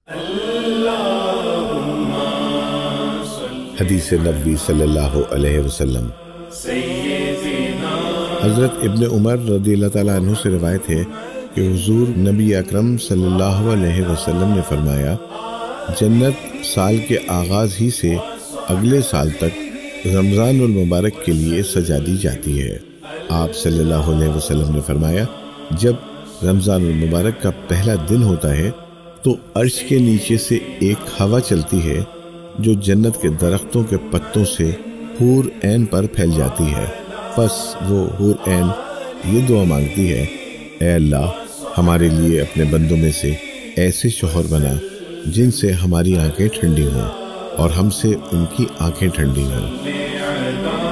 حدیث نبوی صلی اللہ علیہ وسلم۔ حضرت ابن عمر رضی اللہ تعالیٰ عنہ سے روایت ہے کہ حضور نبی اکرم صلی اللہ علیہ وسلم نے فرمایا، جنت سال کے آغاز ہی سے اگلے سال تک رمضان المبارک کے لیے سجا دی جاتی ہے۔ آپ صلی اللہ علیہ وسلم نے فرمایا، جب رمضان المبارک کا پہلا دن ہوتا ہے تو عرش کے نیچے سے ایک ہوا چلتی ہے جو جنت کے درختوں کے پتوں سے حور عین پر پھیل جاتی ہے۔ پس وہ حور عین یہ دعا مانگتی ہے، اے اللہ، ہمارے لیے اپنے بندوں میں سے ایسے شوہر بنا جن سے ہماری آنکھیں ٹھنڈی ہوں اور ہم سے ان کی آنکھیں ٹھنڈی ہوں۔